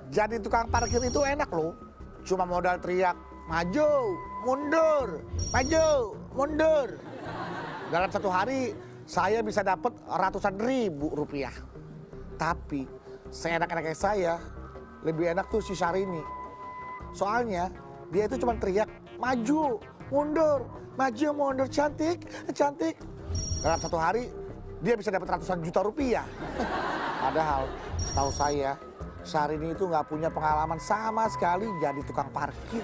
Jadi tukang parkir itu enak loh. Cuma modal teriak, maju, mundur, maju, mundur. Dalam satu hari saya bisa dapat ratusan ribu rupiah. Tapi seenak-enaknya saya lebih enak tuh si Syahrini. Soalnya dia itu cuma teriak, maju, mundur, maju, mundur, cantik, cantik. Dalam satu hari dia bisa dapat ratusan juta rupiah. Padahal tahu saya, Syahrini itu nggak punya pengalaman sama sekali jadi tukang parkir.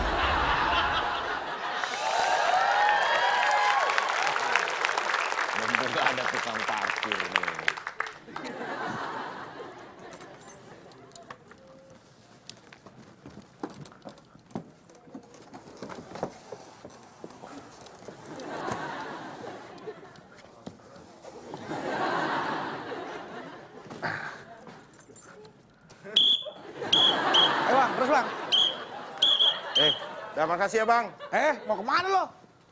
Bener ada tukang parkir nih. Bang, terus bang. Terima kasih ya bang. Mau kemana lo?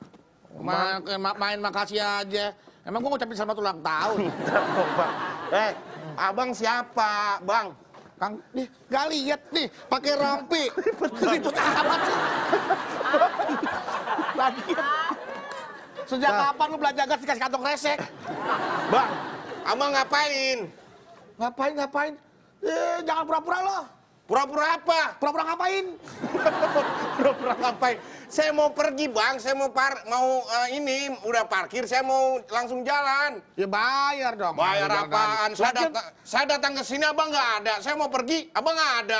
Main makasih aja. Emang gua ngucapin selamat ulang tahun. Bang. Abang siapa bang? Kang, nih, gak lihat nih, pakai rompi. Ribut amat sih. Lagi. Sejak kapan lu belajar gas dikasih kantong resek? Bang, abang ngapain? Ngapain? Jangan pura-pura lo. Pura-pura apa? Pura-pura ngapain? Pura-pura ngapain? Saya mau pergi bang, saya mau ini udah parkir, saya mau langsung jalan. Ya bayar dong. Bayar apaan? Saya datang ke sini abang nggak ada. Saya mau pergi, abang nggak ada.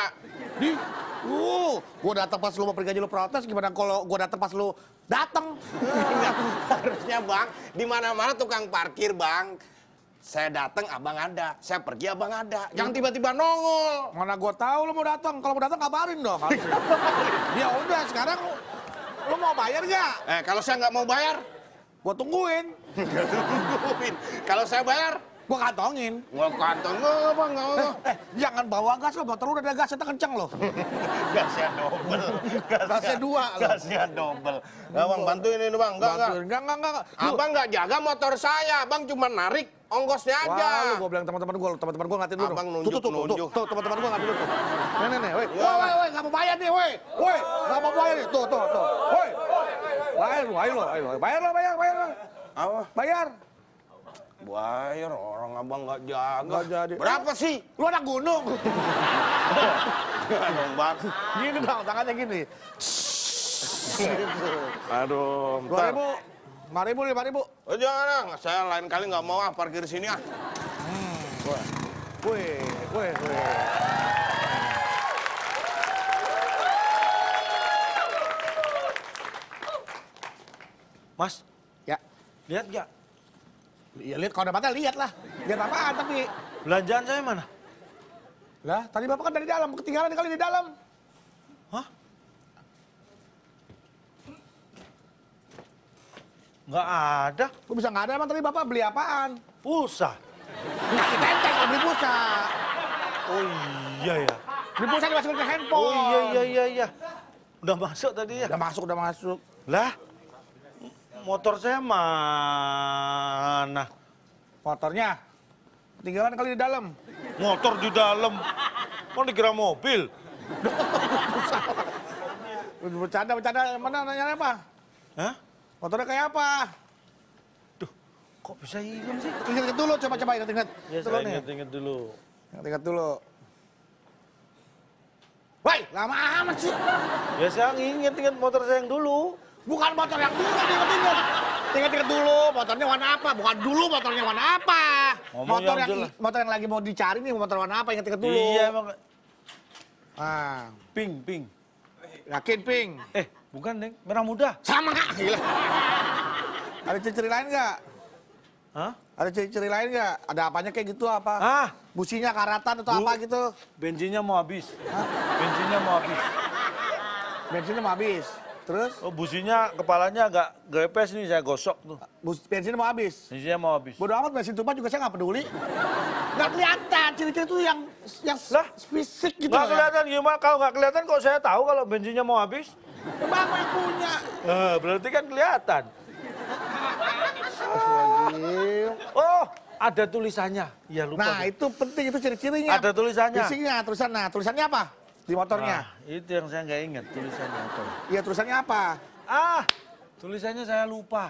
Gua datang pas lu mau pergi aja lu protes. Gimana kalau gua datang pas lu datang? Harusnya bang, di mana-mana tukang parkir bang. Saya datang abang ada, saya pergi abang ada. Jangan tiba-tiba nongol. Mana gua tahu lu mau datang. Kalau mau datang kabarin dong. Ya udah, sekarang lu mau bayar nggak? Kalau saya nggak mau bayar, Gua tungguin. tungguin. Kalau saya bayar, Gua kantongin. gua kantong nggak bang, nggak. Jangan bawa gas lo, motor lu udah ada gasnya kenceng lo. Gasnya double. Gasnya dua lo. Gasnya double. Nggak bang, bantuin ini bang, enggak. Enggak. Abang nggak jaga motor saya, abang cuma narik ongkosnya aja. Wah, lu gua bilang teman-teman gua ngatin dulu. Abang nunjuk. Tuh, teman-teman gua ngatin dulu. Nih, woi. Woi, enggak mau bayar nih, woi. Woi, enggak mau bayar nih. Tuh. Woi. Bayar lo. Bayar lo. Apa? Bayar. Bayar, orang abang nggak jaga. Nggak jadi. Berapa sih? Lu anak gunung. Dong bang. Gini dong, tangannya gini. Aduh, 2.000, 5.000. Oh jangan, saya lain kali nggak mau parkir di sini ah. Woi. Mas, Ya, lihat gak? ya lihat kalau ada mata lihat lah. Lihat apaan tapi. Belanjaan saya mana? Lah, tadi Bapak kan dari dalam, ketinggalan kali di dalam. Hah? Nggak ada. Kok bisa nggak ada emang tadi Bapak beli apaan? Pulsa. Kaki tenteng mau beli pulsa. Oh iya ya. Beli pulsa dimasukin ke handphone. Oh iya. Udah masuk tadi ya? Udah masuk. Lah, motor saya mana? Motornya ketinggalan kali di dalam. Motor di dalam. Mau dikira mobil? Bercanda, mana nanya apa? Hah? Motornya kayak apa? Duh, kok bisa hilang sih? Ingat dulu, coba ingat. Ya, saya inget-inget dulu. Ingat dulu. Woi, lama amat sih. Ya, saya inget-inget motor saya yang dulu. Bukan motor yang dulu, ingat. Ingat dulu, motornya warna apa? Bukan dulu motornya warna apa? Ngomong yang jelas. Motor yang lagi mau dicari nih, motor warna apa? Ingat dulu. Iya, emang. Pink. Yakin, Pink? Bukan, Neng. Merah muda. Sama, gila. Ada ciri-ciri lain nggak? Hah? Ada ciri-ciri lain nggak? Ada apanya kayak gitu apa? Ah, Businya karatan atau apa gitu? bensinnya mau habis. Bensinnya mau habis. Bensinnya mau habis. Terus? Oh, businya kepalanya agak gepes nih, saya gosok tuh. Bensinnya mau habis. Bensinnya mau habis. Bodoh amat bensin tumpah juga saya nggak peduli. Nggak kelihatan ciri-ciri itu yang Lah? fisik gitu. Nggak kelihatan gimana? Kalau nggak kelihatan kok saya tahu kalau bensinnya mau habis? Bapak yang punya. Berarti kan kelihatan. Astagfirullahaladzim. Oh, Ada tulisannya. Iya lupa. Nah, itu penting, itu ciri-cirinya. Ada tulisannya. Isinya, tulisan. Nah, tulisannya apa? Di motornya. Nah, itu yang saya nggak ingat tulisannya apa. Iya, tulisannya apa? Tulisannya saya lupa.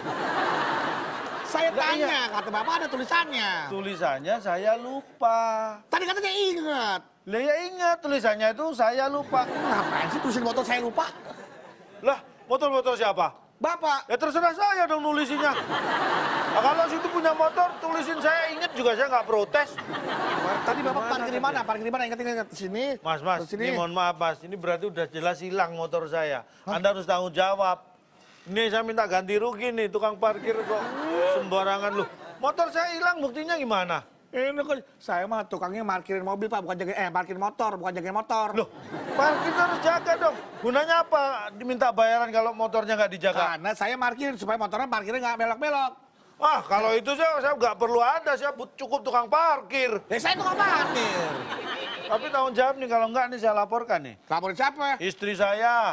Saya tanya, kata Bapak ada tulisannya. Tulisannya saya lupa. Tadi katanya ingat. Lah ya ingat tulisannya itu saya lupa. Ngapain sih tulisin motor saya lupa? Lah, motor-motor siapa? Bapak. Ya terserah saya dong nulisinya. Nah, kalau situ punya motor, tulisin saya ingat juga saya nggak protes. Tadi Bapak parkir di mana? Parkir di mana? Ingat sini. Mas, sini. ini mohon maaf Mas, ini berarti udah jelas hilang motor saya. Anda harus tanggung jawab. Ini saya minta ganti rugi nih, tukang parkir kok sembarangan lu. Motor saya hilang, buktinya gimana? Ini kok saya mah tukangnya parkirin mobil Pak, bukan jaga parkir motor, bukan jaga motor. Loh, parkir harus jaga dong. Gunanya apa? Diminta bayaran kalau motornya nggak dijaga? Karena saya parkirin supaya motornya parkirnya nggak belok-belok. Kalau itu saya nggak perlu ada, saya cukup tukang parkir. Saya tukang parkir. Tapi tanggung jawab nih, kalau nggak nih saya laporkan nih. Laporin siapa? Istri saya.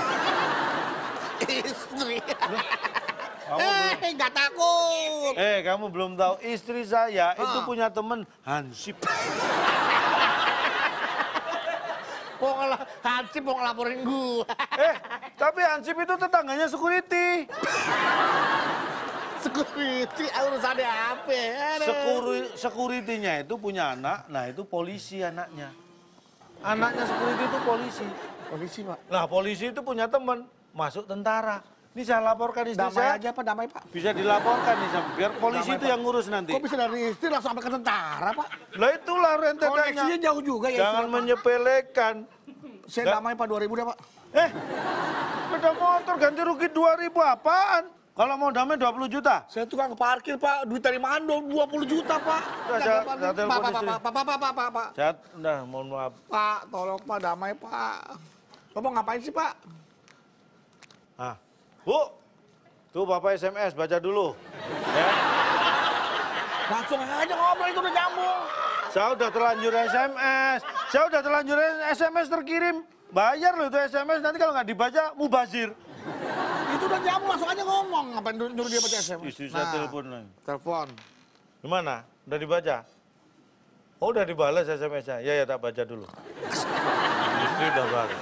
Istri. Nggak takut. Kamu belum tahu, istri saya itu punya temen Hansip. Hansip mau ngelaporin gue. Tapi Hansip itu tetangganya security. Security, urusannya apa? Security-nya itu punya anak, nah itu polisi anaknya. Anaknya security itu polisi. Polisi, Pak. Nah, polisi itu punya teman, masuk tentara. Ini saya laporkan istri Damai saya. aja, Pak, damai, Pak. Bisa dilaporkan nih, biar polisi Damai, itu Pak. yang ngurus nanti. Kok bisa dari istri langsung sampai ke tentara, Pak? Lah itulah rentetannya. Koneksinya jauh juga ya. Jangan menyepelekan. Saya damai, Pak, 2.000 dah, Pak. Sepeda motor ganti rugi 2.000 apaan? Kalau mau damai 20 juta. Saya tukang parkir, Pak. Duit dari mana? 20 juta, Pak. Saya telepon istri. Pak. Saya, udah, mohon maaf. Pak, tolong, Pak, damai, Pak. Bapak ngapain sih, Pak? Bu, tuh Bapak SMS, baca dulu. Ya. Langsung aja ngobrol, itu udah nyambung. Saya udah terlanjur SMS. Saya udah terlanjur SMS terkirim. Bayar loh itu SMS, nanti kalau nggak dibaca, mubazir. Itu udah nyambung, langsung aja ngomong. Ngapain nyuruh dia baca SMS? Istri saya telepon lagi. Telepon. Gimana? Udah dibaca? Oh, udah dibalas SMS-nya. Ya, tak baca dulu. Istri udah balas.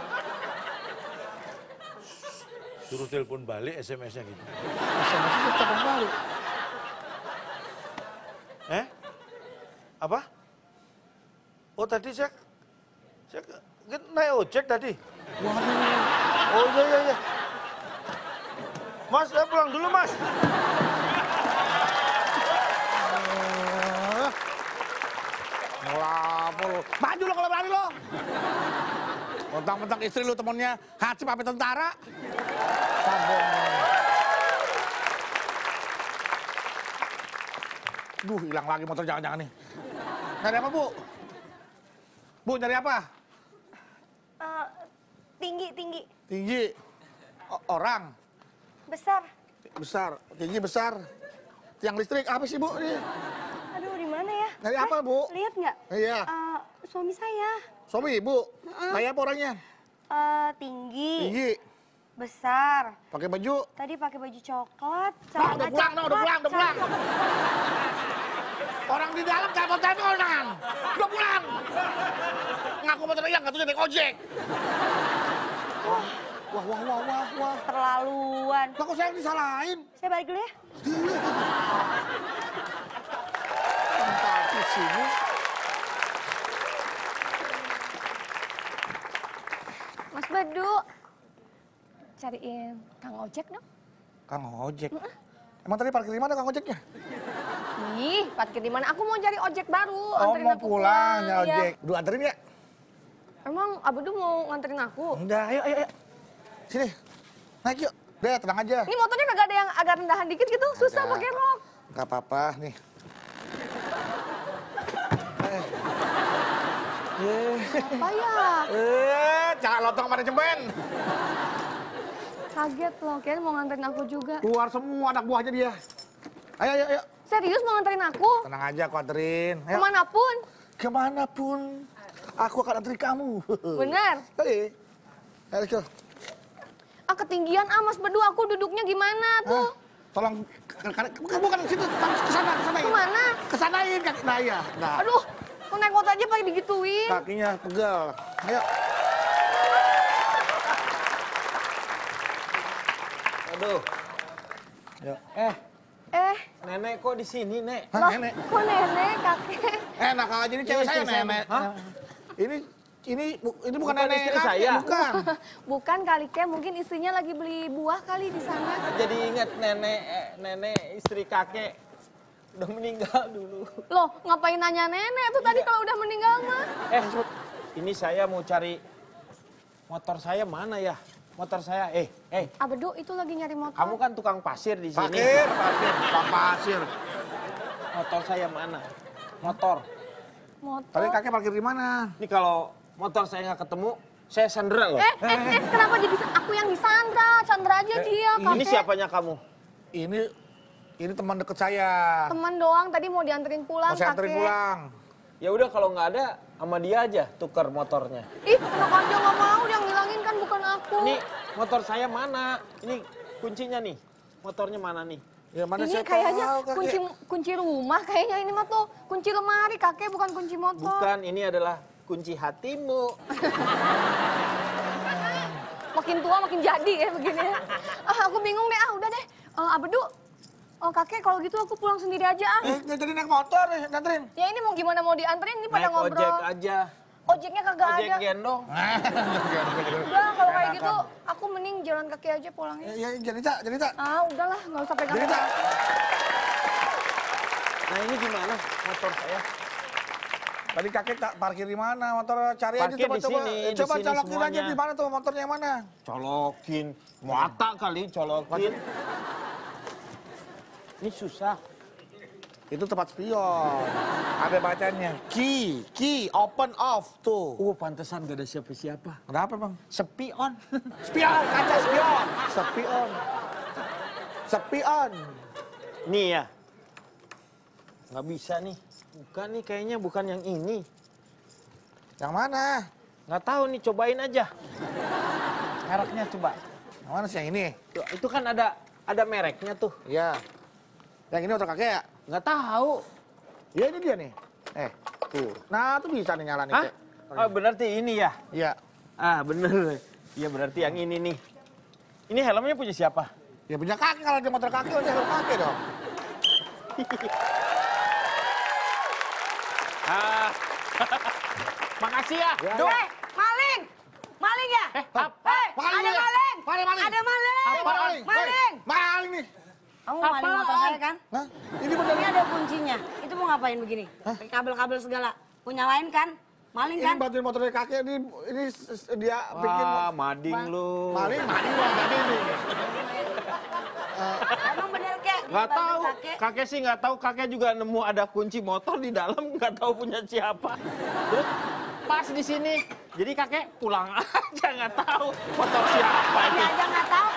Suruh telepon balik SMS-nya gitu. SMS-nya telepon balik. Apa? Oh, tadi saya naik ojek tadi. Waduh. Oh, iya. Mas, saya pulang dulu, Mas. Ngelapor lo. Maju lo kalau berani lo. Mentang-mentang istri lu temennya Hansip apa tentara. Sambung. Duh, hilang lagi motor jangan-jangan nih. Nyari apa, Bu? Bu, nyari apa? Tinggi. Tinggi. Orang. Besar. Besar. Tinggi besar. Tiang listrik. Apa sih, Bu? Ini? Aduh, di mana ya? Nyari apa, Bu? Lihat nggak? Iya. Suami saya. Suami, Ibu. Kayak apa orangnya? Tinggi. Tinggi. Besar. Pakai baju. Tadi pakai baju coklat. Udah pulang. Orang di dalam telepon-teleponan. Udah pulang. Ngaku motor hilang, katanya naik ojek. Wah. Terlaluan. Kok saya yang disalahin? Saya balik dulu ya. Tempat di sini. Mas Bedu, cariin Kang Ojek dong. Kang Ojek? Emang tadi parkir di mana Kang Ojeknya? Ih, parkir di mana? Aku mau cari ojek baru. Oh, Anterin mau aku pulang ya Iya. ojek. Duh, anterin ya? Emang Abedu mau nganterin aku? Udah, ayo. Sini, naik yuk. Udah, tenang aja. Ini motornya kagak ada yang agak rendahan dikit gitu, susah Ada. pakai rok. Gak apa-apa, nih. Apa ya? Jangan lontong manajemen. Kaget loh, kayaknya mau nganterin aku juga. Keluar semua anak buahnya dia. Ayo. Serius mau nganterin aku? Tenang aja, aku anterin. Ayo. Kemanapun? Kemanapun, aku akan anterin kamu. Bener? Ayo, let's go. Ketinggian Mas Bedu, aku duduknya gimana tuh? Tolong, bukan ke situ, kesanain. Kemana? Kesanain kaki, nah iya. Nah, Aduh, kok naik motor aja pakai digituin. kakinya pegel. Ayo. Aduh. Ayo. Nenek kok di sini, Nek? Hah, Loh, nenek? kok nenek, kakek? Enak aja, ini cewek saya istri saya. nenek. Hah? Ini bukan Bukan nenek istri kakek, saya. bukan. Bukan kali, Kek. Mungkin istrinya lagi beli buah kali di sana. Jadi ingat nenek istri kakek udah meninggal dulu. Loh, ngapain nanya nenek tuh tadi kalau udah meninggal mah? Ini saya mau cari motor saya mana ya? Motor saya, Abedu itu lagi nyari motor. kamu kan tukang pasir di sini. Parkir, tukang pasir. Motor saya mana? Motor. Motor. Tadi kakek parkir di mana? Ini kalau motor saya nggak ketemu, saya sandera loh. Kenapa jadi aku yang disandra? Sandra aja dia, kakek. Ini siapanya kamu? Ini teman deket saya. Teman doang, tadi mau dianterin pulang, Mau saya anterin kakek. pulang. Ya udah kalau nggak ada, sama dia aja tukar motornya. Ih, enak aja nggak mau, dia ngilangin kan bukan aku. Ini motor saya mana? Ini kuncinya nih. Motornya mana nih? Ya mana Ini saya kayaknya tahu, kakek. kunci rumah, kayaknya ini mah tuh kunci lemari, kakek, bukan kunci motor. Bukan, ini adalah kunci hatimu. Makin tua makin jadi ya begini ya. Aku bingung deh, udah deh. Abedu, kakek kalau gitu aku pulang sendiri aja ah. Nggak jadi naik motor nih, nganterin. Ya ini mau gimana mau dianterin, ini pada Naik ngobrol. ojek aja. Ojeknya kagak Ojek ada. gendong. Udah kalau kayak gitu, aku mending jalan kaki aja pulangnya. Ya, jadi tak. Udahlah, nggak usah pegang. Jadi tak. Nah ini gimana motor saya? Tadi kakek tak parkir di mana? Motor cari aja Parkir coba di coba. sini, di Coba sini colokin aja semuanya. di mana tuh motornya yang mana? Colokin. Mata kali colokin. Ini susah. Itu tempat spion. Ada bacanya. Key, open off tuh. Pantesan gak ada siapa-siapa. Kenapa bang? Sepion. Spion, kaca spion. Spion. Nih ya. Nggak bisa nih. Bukan nih kayaknya bukan yang ini. Yang mana? Nggak tahu nih, cobain aja. Mereknya coba. Yang mana sih yang ini? Tuh, itu kan ada mereknya tuh. Iya. Yang ini motor kakek ya? Nggak tahu. Ya ini dia nih. Tuh. Nah tuh bisa nih nyala nih. Hah? Cek. Oh, berarti ini ya? Iya. Ah, bener. Iya berarti yang ini nih. Ini helmnya punya siapa? Ya punya kakek, kalau dia motor kakek udah helm kakek dong. Makasih ya. Maling! Maling ya? Maling Ada ya? maling! Maling. Ada maling! Apa maling? Maling! Maling nih. Kamu maling motor saya kan? Hah? Ini bener. Ini ada kuncinya. Itu mau ngapain begini? Pakai kabel-kabel segala. Mau nyalain kan? Maling Ini kan? bantuin motornya kakek dia bikin Mading lu. maling loh tadi ini. Emang bener kek? Nggak Dibantu tahu. kakek. Kakek sih nggak tahu. Kakek juga nemu ada kunci motor di dalam. Nggak tahu punya siapa. Terus pas di sini. Jadi kakek pulang aja nggak tahu motor siapa Ini ini. aja nggak tahu